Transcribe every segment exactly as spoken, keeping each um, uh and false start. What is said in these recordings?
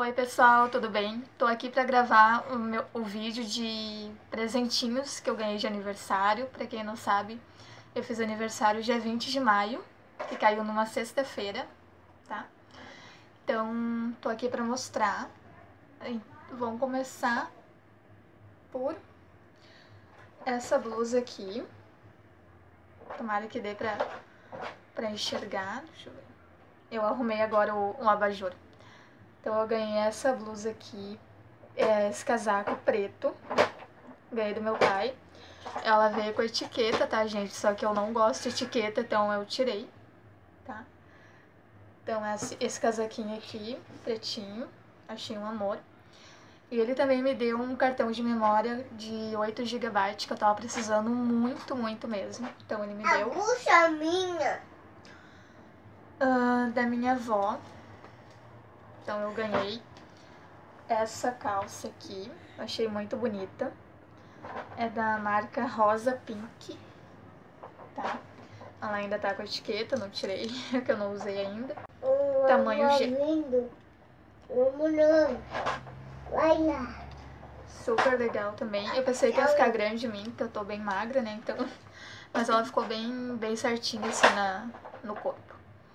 Oi pessoal, tudo bem? Tô aqui pra gravar o, meu, o vídeo de presentinhos que eu ganhei de aniversário. Pra quem não sabe, eu fiz aniversário dia vinte de maio, que caiu numa sexta-feira, tá? Então, tô aqui pra mostrar. Vamos começar por essa blusa aqui. Tomara que dê pra, pra enxergar. Deixa eu ver. Eu arrumei agora o, um abajur. Então eu ganhei essa blusa aqui, esse casaco preto, ganhei do meu pai. Ela veio com etiqueta, tá, gente? Só que eu não gosto de etiqueta, então eu tirei, tá? Então esse, esse casaquinho aqui, pretinho, achei um amor. E ele também me deu um cartão de memória de oito gigabytes, que eu tava precisando muito, muito mesmo. Então ele me deu. A bucha minha. Uh, da minha avó. Então eu ganhei essa calça aqui, achei muito bonita. É da marca Rosa Pink, tá? Ela ainda tá com a etiqueta, não tirei, que eu não usei ainda. Um Tamanho G. Lindo. Um Vai lá. Super legal também. Eu pensei que ia ficar grande em mim, porque eu tô bem magra, né? Então, mas ela ficou bem, bem certinha assim na, no corpo.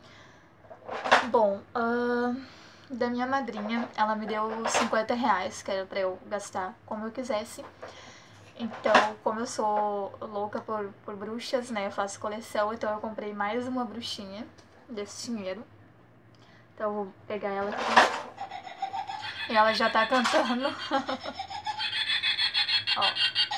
Bom, uh, da minha madrinha, ela me deu cinquenta reais, que era pra eu gastar como eu quisesse. Então, como eu sou louca por, por bruxas, né, eu faço coleção, então eu comprei mais uma bruxinha desse dinheiro. Então eu vou pegar ela aqui. E ela já tá cantando. Ó.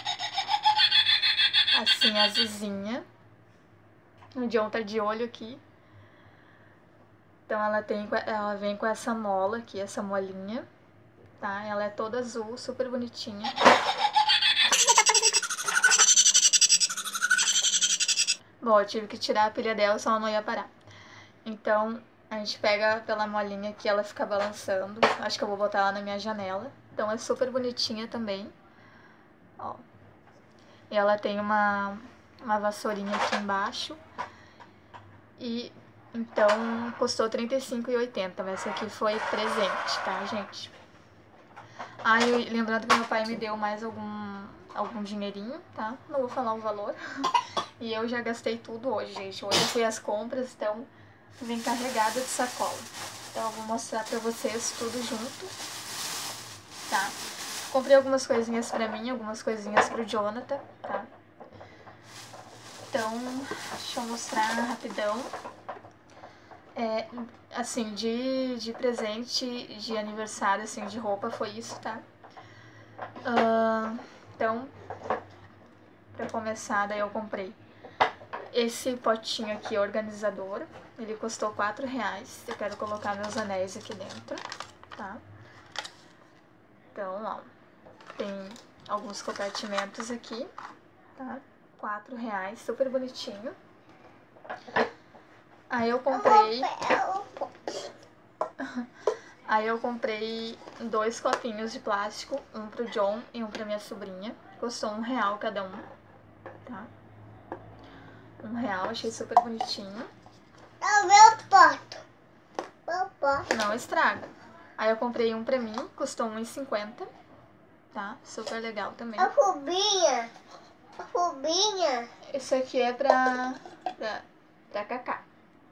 Assim, azulzinha. O John tá de olho aqui. Então ela, tem, ela vem com essa mola aqui, essa molinha. Tá? Ela é toda azul, super bonitinha. Bom, eu tive que tirar a pilha dela, senão ela não ia parar. Então, a gente pega pela molinha aqui, ela fica balançando. Acho que eu vou botar ela na minha janela. Então, é super bonitinha também. Ó. E ela tem uma, uma vassourinha aqui embaixo. E, então, custou trinta e cinco reais e oitenta centavos. Mas essa aqui foi presente, tá, gente? Ah, e lembrando que meu pai me deu mais algum, algum dinheirinho, tá? Não vou falar o valor. E eu já gastei tudo hoje, gente. Hoje eu fui às compras, então vim carregada de sacola. Então eu vou mostrar pra vocês tudo junto, tá? Comprei algumas coisinhas pra mim, algumas coisinhas pro Jonathan, tá? Então, deixa eu mostrar rapidão. É, assim, de, de presente de aniversário, assim, de roupa, foi isso, tá? Uh, então, pra começar, daí eu comprei esse potinho aqui, organizador. Ele custou quatro reais. Eu quero colocar meus anéis aqui dentro, tá? Então, ó, tem alguns compartimentos aqui, tá? quatro reais, super bonitinho. Aí eu comprei... Aí eu comprei dois copinhos de plástico, um pro John e um pra minha sobrinha. Custou um real cada um, tá? Um real, achei super bonitinho. É o meu pote. Meu pote. Não estraga. Aí eu comprei um pra mim, custou um real e cinquenta centavos, tá? Super legal também. A Rubinha. A Rubinha. Esse aqui é pra, pra, pra Cacá.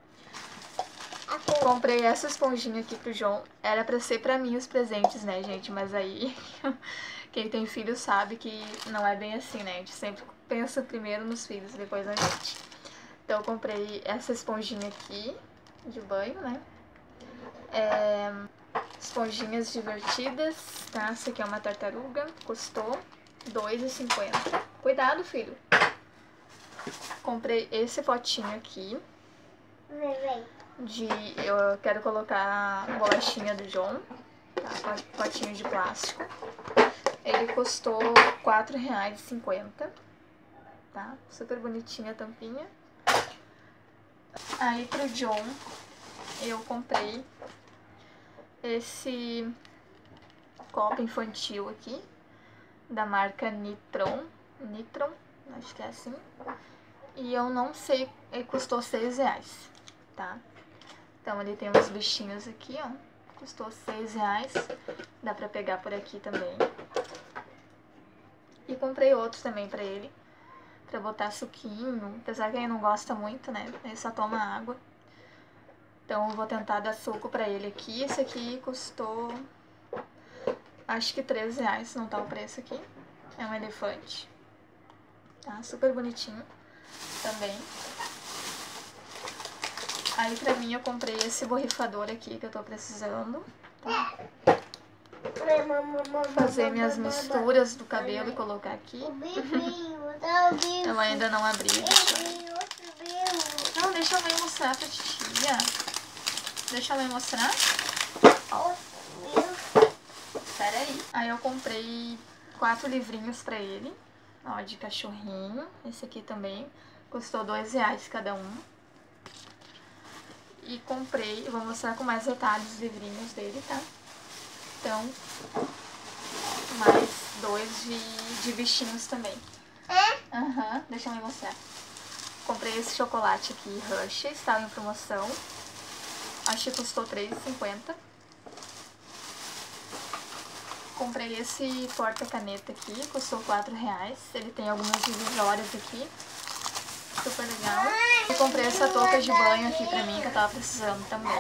Comprei essa esponjinha aqui pro João. Era pra ser pra mim os presentes, né, gente? Mas aí, quem tem filho sabe que não é bem assim, né? A gente sempre pensa primeiro nos filhos, depois na gente. Então eu comprei essa esponjinha aqui, de banho, né? É, esponjinhas divertidas, tá? Essa aqui é uma tartaruga, custou dois reais e cinquenta centavos. Cuidado, filho! Comprei esse potinho aqui. Vem, vem. De, eu quero colocar a bolachinha do John, tá? Potinho de plástico. Ele custou quatro reais e cinquenta centavos, tá? Super bonitinha a tampinha. Aí pro John eu comprei esse copo infantil aqui, da marca Nitron, Nitron, acho que é assim. E eu não sei, ele custou seis reais, tá? Então ele tem uns bichinhos aqui, ó. custou seis reais. Dá pra pegar por aqui também. E comprei outro também pra ele, pra botar suquinho, apesar que ele não gosta muito, né? Ele só toma água. Então eu vou tentar dar suco pra ele aqui. Esse aqui custou, acho que treze reais, não tá o preço aqui. É um elefante. Tá? Super bonitinho também. Aí pra mim eu comprei esse borrifador aqui que eu tô precisando. Tá? Fazer minhas misturas do cabelo e colocar aqui. Eu ainda não abri. Deixa eu... Não, deixa eu mãe mostrar pra titia. Deixa a mãe mostrar. Ó. Pera aí. Aí eu comprei quatro livrinhos pra ele. Ó, de cachorrinho. Esse aqui também custou dois reais cada um. E comprei, eu vou mostrar com mais detalhes os livrinhos dele, tá? Então, mais dois de, de bichinhos também. Aham, uhum, deixa eu me mostrar. Comprei esse chocolate aqui, Rush, estava em promoção. Acho que custou três reais e cinquenta centavos. Comprei esse porta-caneta aqui, custou quatro reais. Ele tem algumas divisórias aqui. Super legal. E comprei essa touca de banho aqui pra mim, que eu tava precisando também.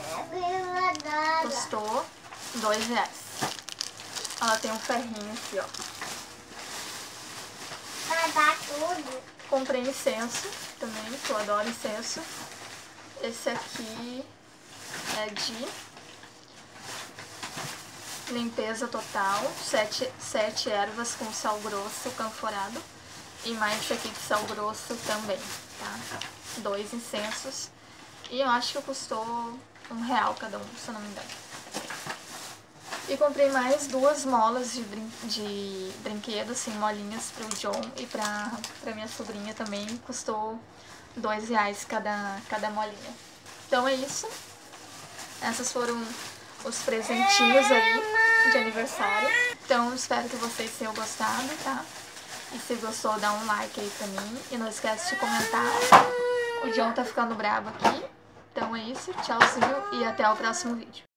Custou dois reais. Ela tem um ferrinho aqui, ó. Comprei incenso também, que eu adoro incenso. Esse aqui é de limpeza total. Sete, sete ervas com sal grosso canforado. E mais esse aqui de sal grosso também, tá? Dois incensos. E eu acho que custou um real cada um, se eu não me engano. E comprei mais duas molas de, brin de brinquedos, assim, molinhas pro John e pra, pra minha sobrinha também. Custou dois reais cada, cada molinha. Então é isso. Essas foram os presentinhos aí de aniversário. Então espero que vocês tenham gostado, tá? E se gostou, dá um like aí pra mim. E não esquece de comentar. O John tá ficando bravo aqui. Então é isso. Tchauzinho e até o próximo vídeo.